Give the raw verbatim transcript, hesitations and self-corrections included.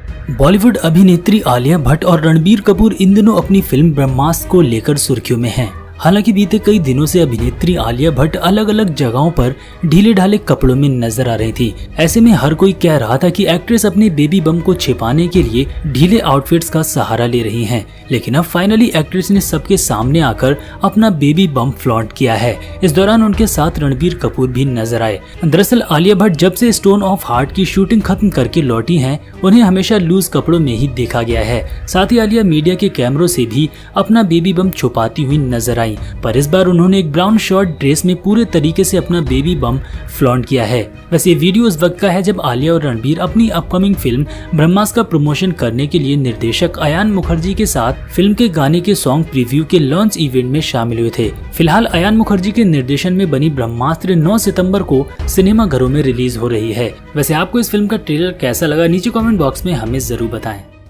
बॉलीवुड अभिनेत्री आलिया भट्ट और रणबीर कपूर इन दिनों अपनी फिल्म ब्रह्मास्त्र को लेकर सुर्खियों में हैं। हालांकि बीते कई दिनों से अभिनेत्री आलिया भट्ट अलग अलग जगहों पर ढीले ढाले कपड़ों में नजर आ रही थी। ऐसे में हर कोई कह रहा था कि एक्ट्रेस अपने बेबी बम को छिपाने के लिए ढीले आउटफिट्स का सहारा ले रही हैं। लेकिन अब फाइनली एक्ट्रेस ने सबके सामने आकर अपना बेबी बम फ्लॉन्ट किया है। इस दौरान उनके साथ रणबीर कपूर भी नजर आए। दरअसल आलिया भट्ट जब से स्टोन ऑफ हार्ट की शूटिंग खत्म करके लौटी हैं, उन्हें हमेशा लूज कपड़ों में ही देखा गया है। साथ ही आलिया मीडिया के कैमरों से भी अपना बेबी बम छुपाती हुई नजर आई, पर इस बार उन्होंने एक ब्राउन शॉर्ट ड्रेस में पूरे तरीके से अपना बेबी बम फ्लॉन्ट किया है। वैसे ये वीडियो उस वक्त का है जब आलिया और रणबीर अपनी अपकमिंग फिल्म ब्रह्मास्त्र का प्रमोशन करने के लिए निर्देशक अयान मुखर्जी के साथ फिल्म के गाने के सॉन्ग प्रीव्यू के लॉन्च इवेंट में शामिल हुए थे। फिलहाल अयान मुखर्जी के निर्देशन में बनी ब्रह्मास्त्र नौ सितंबर को सिनेमा घरों में रिलीज हो रही है। वैसे आपको इस फिल्म का ट्रेलर कैसा लगा, नीचे कमेंट बॉक्स में हमें जरूर बताएं।